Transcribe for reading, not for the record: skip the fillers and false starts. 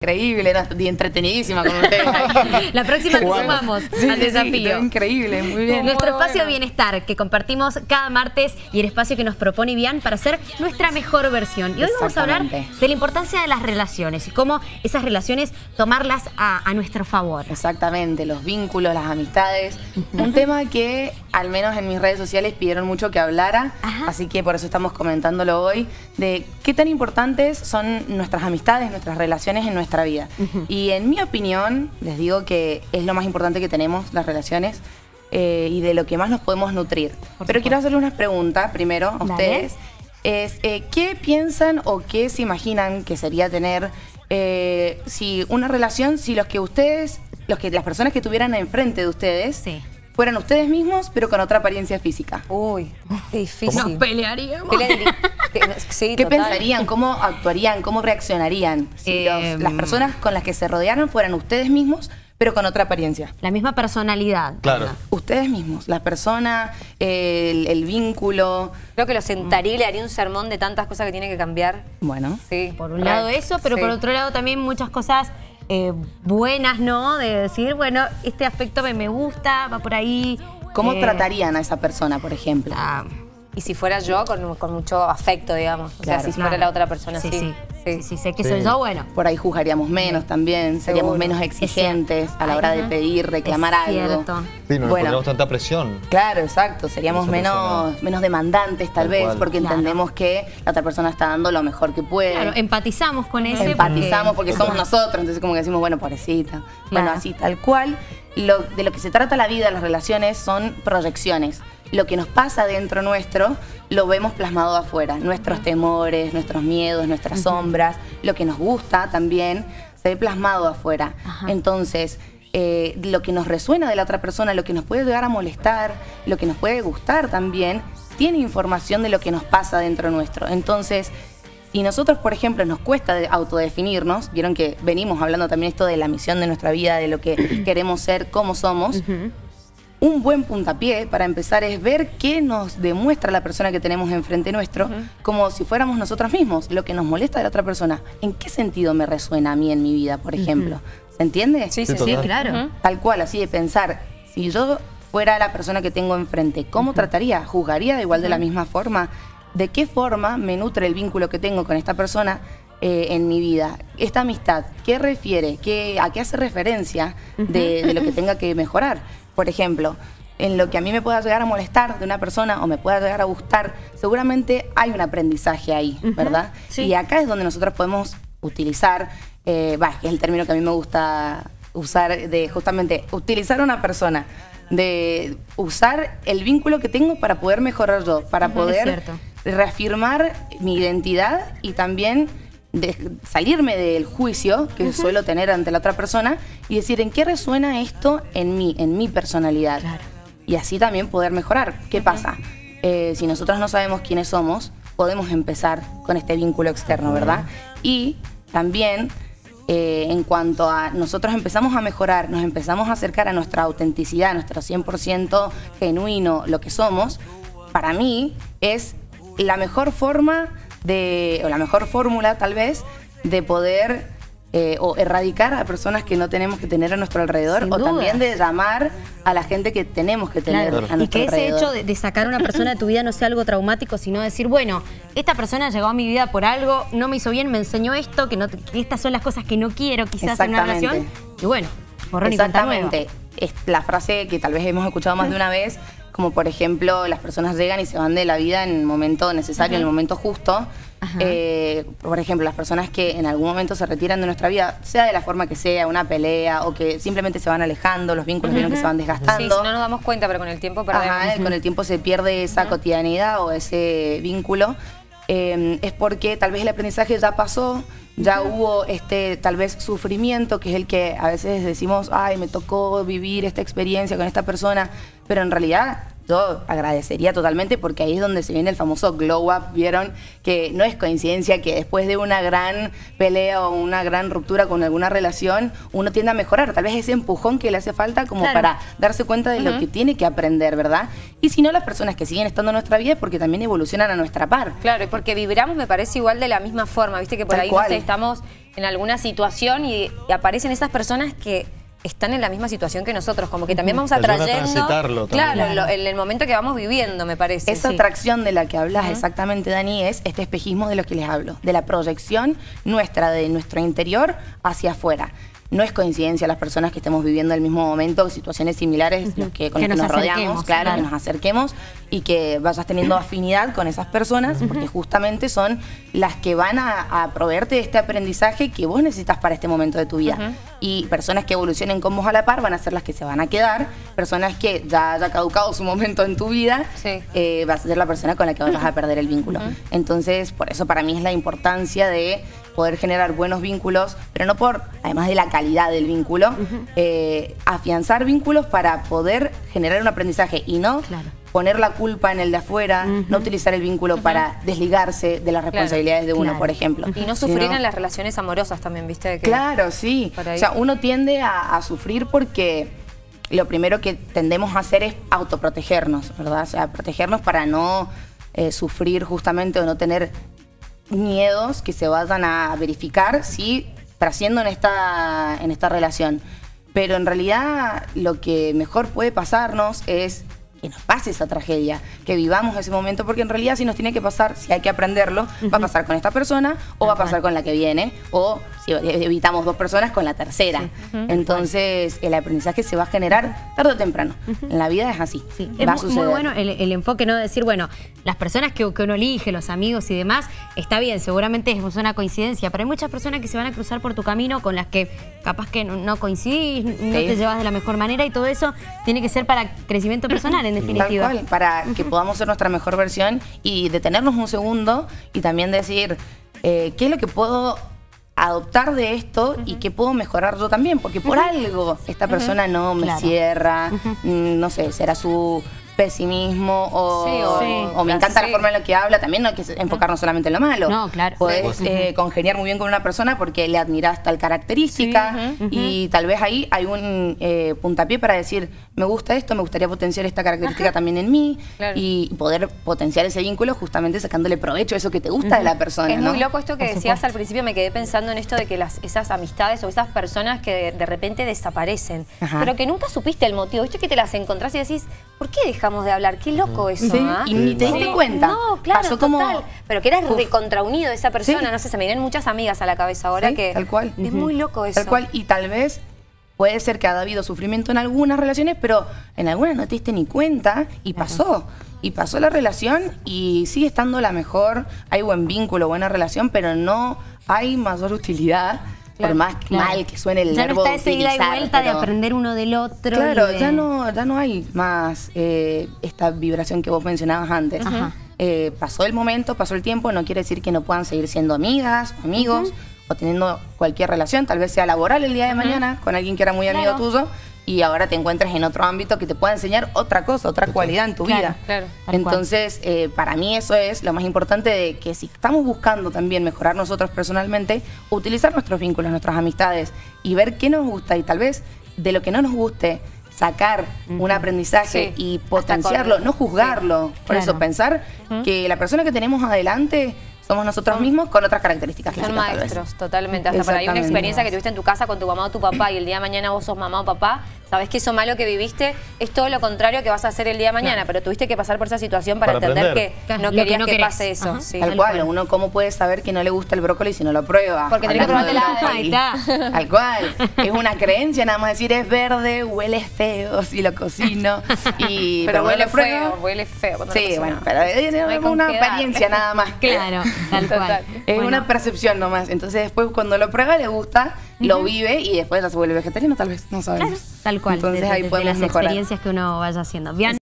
Increíble, y entretenidísima con ustedes. La próxima nos sumamos al desafío. Increíble, muy bien. Nuestro Muy espacio bueno. Bienestar que compartimos cada martes y el espacio que nos propone Vivian para ser nuestra mejor versión. Y hoy vamos a hablar de la importancia de las relaciones y cómo esas relaciones tomarlas a nuestro favor. Exactamente, los vínculos, las amistades. Un tema que al menos en mis redes sociales pidieron mucho que hablara, así que por eso estamos comentándolo hoy, de qué tan importantes son nuestras amistades, nuestras relaciones en nuestra vida. Y en mi opinión, les digo que es lo más importante que tenemos, las relaciones, y de lo que más nos podemos nutrir. Pero quiero hacerle unas preguntas primero a ustedes. ¿Qué piensan o qué se imaginan que sería tener si una relación, si las personas que tuvieran enfrente de ustedes fueran ustedes mismos, pero con otra apariencia física? Uy, qué difícil. Nos pelearíamos. Sí, ¿Qué total. pensarían? ¿Cómo actuarían? ¿Cómo reaccionarían? Si las personas con las que se rodearon fueran ustedes mismos, pero con otra apariencia. La misma personalidad. Claro. Ustedes mismos, la persona, el vínculo. Creo que lo sentaría y le haría un sermón de tantas cosas que tiene que cambiar. Bueno. Sí. Por un lado eso, pero por otro lado también muchas cosas buenas, ¿no? De decir, bueno, este aspecto me gusta, va por ahí. ¿Cómo tratarían a esa persona, por ejemplo? Y si fuera yo, con mucho afecto, digamos. O sea, si fuera la otra persona, sí. Sí, sé que soy yo, bueno. Por ahí juzgaríamos menos también, seríamos menos exigentes a la hora de pedir, reclamar algo. Sí, no pondríamos tanta presión. Claro, exacto, seríamos menos demandantes tal vez, porque entendemos que la otra persona está dando lo mejor que puede. Claro, empatizamos con ese. Empatizamos porque somos nosotros, entonces como que decimos, bueno, pobrecita. Bueno, así tal cual. De lo que se trata la vida, las relaciones, son proyecciones. Lo que nos pasa dentro nuestro lo vemos plasmado afuera. Nuestros temores, nuestros miedos, nuestras sombras, lo que nos gusta también se ve plasmado afuera. Entonces, lo que nos resuena de la otra persona, lo que nos puede llegar a molestar, lo que nos puede gustar también, tiene información de lo que nos pasa dentro nuestro. Entonces, si nosotros, por ejemplo, nos cuesta autodefinirnos, vieron que venimos hablando también esto de la misión de nuestra vida, de lo que queremos ser, cómo somos. Un buen puntapié para empezar es ver qué nos demuestra la persona que tenemos enfrente nuestro, como si fuéramos nosotros mismos, lo que nos molesta de la otra persona. ¿En qué sentido me resuena a mí en mi vida, por ejemplo? ¿Se entiende? Sí, claro. Tal cual, así de pensar, si yo fuera la persona que tengo enfrente, ¿cómo trataría? ¿Juzgaría de igual de la misma forma? ¿De qué forma me nutre el vínculo que tengo con esta persona en mi vida? Esta amistad, ¿qué refiere? ¿A qué hace referencia de lo que tenga que mejorar? Por ejemplo, en lo que a mí me pueda llegar a molestar de una persona o me pueda llegar a gustar, seguramente hay un aprendizaje ahí, ¿verdad? Y acá es donde nosotros podemos utilizar, que es el término que a mí me gusta usar, de justamente utilizar a una persona, de usar el vínculo que tengo para poder mejorar yo, para poder reafirmar mi identidad y también de salirme del juicio que suelo tener ante la otra persona y decir en qué resuena esto en mi personalidad. Y así también poder mejorar. ¿Qué pasa? Si nosotros no sabemos quiénes somos, podemos empezar con este vínculo externo, ¿verdad? Y también en cuanto a nosotros empezamos a mejorar, nos empezamos a acercar a nuestra autenticidad, nuestro 100% genuino, lo que somos, para mí es la mejor forma o la mejor fórmula tal vez de poder o erradicar a personas que no tenemos que tener a nuestro alrededor, o también de llamar a la gente que tenemos que tener a nuestro alrededor. Y que ese hecho de sacar a una persona de tu vida no sea algo traumático, sino decir, bueno, esta persona llegó a mi vida por algo, no me hizo bien, me enseñó esto, que estas son las cosas que no quiero quizás en una relación. Y bueno, borrón y cuenta nueva. Es la frase que tal vez hemos escuchado más de una vez, como por ejemplo, las personas llegan y se van de la vida en el momento necesario, en el momento justo. Por ejemplo, las personas que en algún momento se retiran de nuestra vida, sea de la forma que sea, una pelea, o que simplemente se van alejando, los vínculos vieron que se van desgastando. Sí, no nos damos cuenta, pero con el tiempo perdemos. Con el tiempo se pierde esa cotidianidad o ese vínculo. Es porque tal vez el aprendizaje ya pasó, ya hubo tal vez sufrimiento, que es el que a veces decimos, ay, me tocó vivir esta experiencia con esta persona, pero en realidad yo agradecería totalmente porque ahí es donde se viene el famoso glow up. Vieron que no es coincidencia que después de una gran pelea o una gran ruptura con alguna relación, uno tiende a mejorar. Tal vez ese empujón que le hace falta como para darse cuenta de lo que tiene que aprender, ¿verdad? Y si no, las personas que siguen estando en nuestra vida es porque también evolucionan a nuestra par. Claro, y porque vibramos, me parece, igual de la misma forma. Viste que por ahí no sé, estamos en alguna situación y aparecen esas personas que están en la misma situación que nosotros, como que también vamos atrayendo. Claro, en el momento que vamos viviendo, me parece. Esa atracción de la que hablas exactamente, Dani, es este espejismo de lo que les hablo, de la proyección nuestra, de nuestro interior hacia afuera. No es coincidencia las personas que estemos viviendo el mismo momento, situaciones similares, con las que nos rodeamos, claro, que nos acerquemos y que vayas teniendo afinidad con esas personas, porque justamente son las que van a proveerte de este aprendizaje que vos necesitas para este momento de tu vida. Y personas que evolucionen con vos a la par van a ser las que se van a quedar, personas que ya haya caducado su momento en tu vida, vas a ser la persona con la que vas a perder el vínculo. Entonces, por eso para mí es la importancia de poder generar buenos vínculos, pero no por, además de la calidad del vínculo, afianzar vínculos para poder generar un aprendizaje y no poner la culpa en el de afuera, no utilizar el vínculo para desligarse de las responsabilidades de uno, por ejemplo. Y no sufrir en las relaciones amorosas también, ¿viste? Claro, sí. O sea, uno tiende a sufrir porque lo primero que tendemos a hacer es autoprotegernos, ¿verdad? O sea, protegernos para no sufrir justamente o no tener miedos que se vayan a verificar si trasciendo en esta relación. Pero en realidad lo que mejor puede pasarnos es que nos pase esa tragedia, que vivamos ese momento, porque en realidad si nos tiene que pasar, si hay que aprenderlo, va a pasar con esta persona o va a pasar con la que viene, o si evitamos 2 personas, con la tercera. Entonces el aprendizaje se va a generar tarde o temprano. En la vida es así. Va a suceder. Muy bueno el enfoque, no decir, bueno, las personas que uno elige, los amigos y demás, está bien, seguramente es una coincidencia, pero hay muchas personas que se van a cruzar por tu camino con las que capaz que no coincidís, no te llevas de la mejor manera, y todo eso tiene que ser para crecimiento personal, en definitiva. Tal cual, para que podamos ser nuestra mejor versión y detenernos un segundo y también decir, ¿qué es lo que puedo adoptar de esto y qué puedo mejorar yo también? Porque por algo esta persona no me cierra, no sé, será su pesimismo o me encanta la forma en la que habla. También no hay que enfocarnos solamente en lo malo. No, claro. Podés congeniar muy bien con una persona porque le admirás tal característica y tal vez ahí hay un puntapié para decir, me gusta esto, me gustaría potenciar esta característica también en mí y poder potenciar ese vínculo justamente sacándole provecho a eso que te gusta de la persona. Es muy loco esto que decías al principio, me quedé pensando en esto de que esas amistades o esas personas que de repente desaparecen, pero que nunca supiste el motivo. Viste que te las encontrás y decís, ¿por qué dejamos de hablar? Qué loco eso, y ni te diste cuenta. No, claro, pasó total. Pero que eras recontraunido de esa persona, no sé, se me vienen muchas amigas a la cabeza ahora que... Tal cual. Es muy loco eso. Tal cual, y tal vez puede ser que haya habido sufrimiento en algunas relaciones, pero en algunas no te diste ni cuenta y pasó. Y pasó la relación y sigue estando la mejor, hay buen vínculo, buena relación, pero no hay mayor utilidad. Por más mal que suene el verbo utilizar. Ya no está esa ida y vuelta de aprender uno del otro. Claro, ya no hay más esta vibración que vos mencionabas antes. Pasó el momento, pasó el tiempo, no quiere decir que no puedan seguir siendo amigas, amigos, o teniendo cualquier relación, tal vez sea laboral el día de mañana, con alguien que era muy amigo tuyo, y ahora te encuentras en otro ámbito que te pueda enseñar otra cosa, otra cualidad en tu vida. Entonces, para mí eso es lo más importante, de que si estamos buscando también mejorar nosotros personalmente, utilizar nuestros vínculos, nuestras amistades y ver qué nos gusta y tal vez de lo que no nos guste, sacar un aprendizaje y potenciarlo, no juzgarlo. Por eso, pensar que la persona que tenemos adelante somos nosotros mismos con otras características. Son maestros, totalmente. Hasta para ahí una experiencia que tuviste en tu casa con tu mamá o tu papá y el día de mañana vos sos mamá o papá, sabés que eso malo que viviste es todo lo contrario que vas a hacer el día de mañana, pero tuviste que pasar por esa situación para entender que no querías que pase eso. Tal cual, uno cómo puede saber que no le gusta el brócoli si no lo prueba. Porque tenés que probarte la... Tal cual, es una creencia nada más decir es verde, huele feo si lo cocino. Pero huele feo, huele feo. Sí, bueno, pero es una apariencia nada más. Claro, tal cual. Es una percepción nomás. Entonces después cuando lo prueba le gusta, lo vive y después ya se vuelve vegetariano, tal vez, no sabemos. Tal cual, entonces ahí podemos las mejorar. experiencias que uno vaya haciendo.